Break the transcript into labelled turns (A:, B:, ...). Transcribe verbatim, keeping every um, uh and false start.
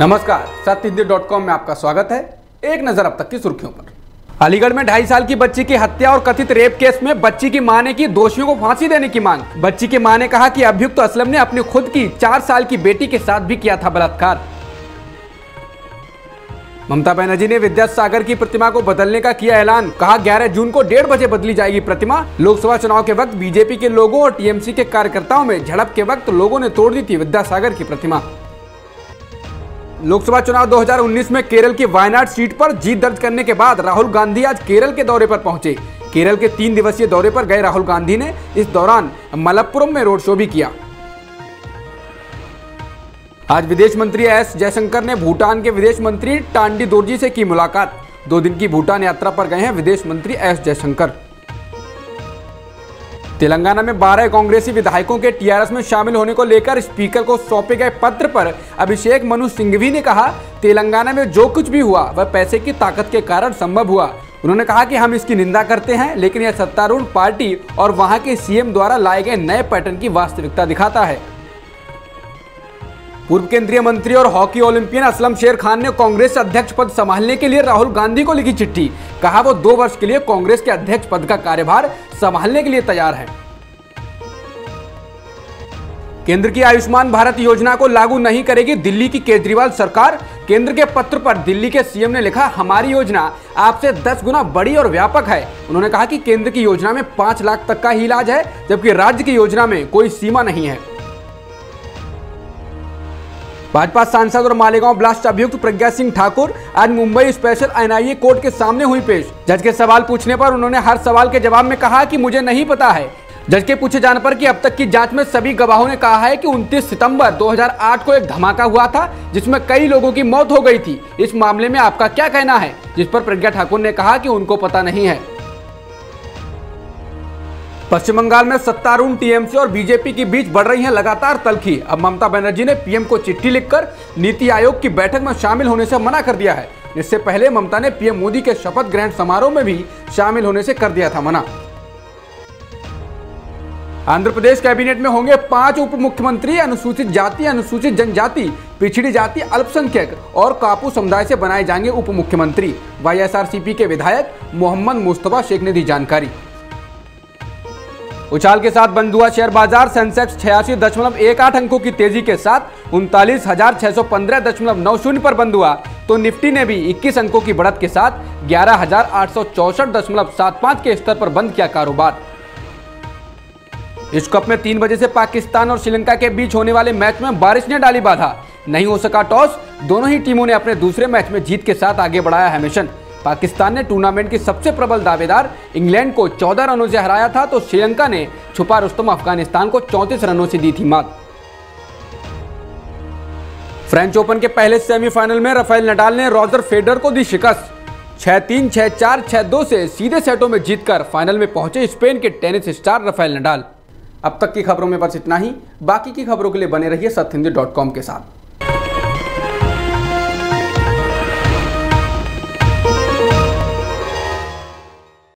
A: नमस्कार, सत्य Hindi dot com में आपका स्वागत है। एक नजर अब तक की सुर्खियों पर। अलीगढ़ में ढाई साल की बच्ची की हत्या और कथित रेप केस में बच्ची की मां ने की दोषियों को फांसी देने की मांग। बच्ची की मां ने कहा कि अभियुक्त तो असलम ने अपनी खुद की चार साल की बेटी के साथ भी किया था बलात्कार। ममता बनर्जी ने विद्यासागर की प्रतिमा को बदलने का किया ऐलान। कहा ग्यारह जून को डेढ़ बजे बदली जाएगी प्रतिमा। लोकसभा चुनाव के वक्त बीजेपी के लोगों और टीएमसी के कार्यकर्ताओं में झड़प के वक्त लोगों ने तोड़ दी थी विद्यासागर की प्रतिमा। लोकसभा चुनाव दो हज़ार उन्नीस में केरल की वायनाड सीट पर जीत दर्ज करने के बाद राहुल गांधी आज केरल के दौरे पर पहुंचे। केरल के तीन दिवसीय दौरे पर गए राहुल गांधी ने इस दौरान मलप्पुरम में रोड शो भी किया। आज विदेश मंत्री एस जयशंकर ने भूटान के विदेश मंत्री टांडी दोरजी से की मुलाकात। दो दिन की भूटान यात्रा पर गए हैं विदेश मंत्री एस जयशंकर। तेलंगाना में बारह कांग्रेसी विधायकों के टीआरएस में शामिल होने को लेकर स्पीकर को सौंपे गए पत्र पर अभिषेक मनु सिंघवी ने कहा, तेलंगाना में जो कुछ भी हुआ वह पैसे की ताकत के कारण संभव हुआ। उन्होंने कहा कि हम इसकी निंदा करते हैं, लेकिन यह सत्तारूढ़ पार्टी और वहां के सीएम द्वारा लाए गए नए पैटर्न की वास्तविकता दिखाता है। पूर्व केंद्रीय मंत्री और हॉकी ओलंपियन असलम शेर खान ने कांग्रेस अध्यक्ष पद संभालने के लिए राहुल गांधी को लिखी चिट्ठी। कहा वो दो वर्ष के लिए कांग्रेस के अध्यक्ष पद का कार्यभार संभालने के लिए तैयार है। केंद्र की आयुष्मान भारत योजना को लागू नहीं करेगी दिल्ली की केजरीवाल सरकार। केंद्र के पत्र पर दिल्ली के सीएम ने लिखा, हमारी योजना आपसे दस गुना बड़ी और व्यापक है। उन्होंने कहा कि केंद्र की योजना में पांच लाख तक का ही इलाज है, जबकि राज्य की योजना में कोई सीमा नहीं है। भाजपा सांसद और मालेगांव ब्लास्ट अभियुक्त प्रज्ञा सिंह ठाकुर आज मुंबई स्पेशल एनआईए कोर्ट के सामने हुई पेश। जज के सवाल पूछने पर उन्होंने हर सवाल के जवाब में कहा कि मुझे नहीं पता है। जज के पूछे जाने पर कि अब तक की जांच में सभी गवाहों ने कहा है कि उनतीस सितंबर दो हज़ार आठ को एक धमाका हुआ था जिसमें कई लोगों की मौत हो गई थी। इस मामले में आपका क्या कहना है? जिस पर प्रज्ञा ठाकुर ने कहा कि उनको पता नहीं है। पश्चिम बंगाल में सत्तारूढ़ टीएमसी और बीजेपी के बीच बढ़ रही है लगातार तल्खी। अब ममता बनर्जी ने पीएम को चिट्ठी लिखकर नीति आयोग की बैठक में शामिल होने से मना कर दिया है। इससे पहले ममता ने पीएम मोदी के शपथ ग्रहण समारोह में भी शामिल होने से कर दिया था मना। आंध्र प्रदेश कैबिनेट में होंगे पांच उप मुख्यमंत्री। अनुसूचित जाति, अनुसूचित जनजाति, पिछड़ी जाति, अल्पसंख्यक और कापू समुदाय से बनाए जाएंगे उप मुख्यमंत्री। वाईएसआरसीपी के विधायक मोहम्मद मुस्तफा शेख ने दी जानकारी। उछाल के साथ बंद हुआ शेयर बाजार। सेंसेक्स छियासी दशमलव एक आठ अंकों की तेजी के साथ उनतालीस हजार छह सौ पंद्रह दशमलव नौ शून्य पर बंद हुआ, तो निफ्टी ने भी इक्कीस अंकों की बढ़त के साथ ग्यारह हजार आठ सौ चौसठ दशमलव सात पाँच के स्तर पर बंद किया कारोबार। विश्व कप में तीन बजे से पाकिस्तान और श्रीलंका के बीच होने वाले मैच में बारिश ने डाली बाधा। नहीं हो सका टॉस। दोनों ही टीमों ने अपने दूसरे मैच में जीत के साथ आगे बढ़ाया है मिशन। पाकिस्तान ने टूर्नामेंट की सबसे प्रबल दावेदार इंग्लैंड को चौदह रनों से हराया था, तो श्रीलंका ने छुपा रुस्तम अफगानिस्तान को चौंतीस रनों से दी थी मात। फ्रेंच ओपन के पहले सेमीफाइनल में राफेल नडाल ने रॉजर फेडरर को दी शिकस्त। छह तीन, छह चार, छह दो से सीधे सेटों में जीतकर फाइनल में पहुंचे स्पेन के टेनिस स्टार राफेल नडाल। अब तक की खबरों में बस इतना ही। बाकी की खबरों के लिए बने रहिए सत्य हिंदी डॉट कॉम के साथ।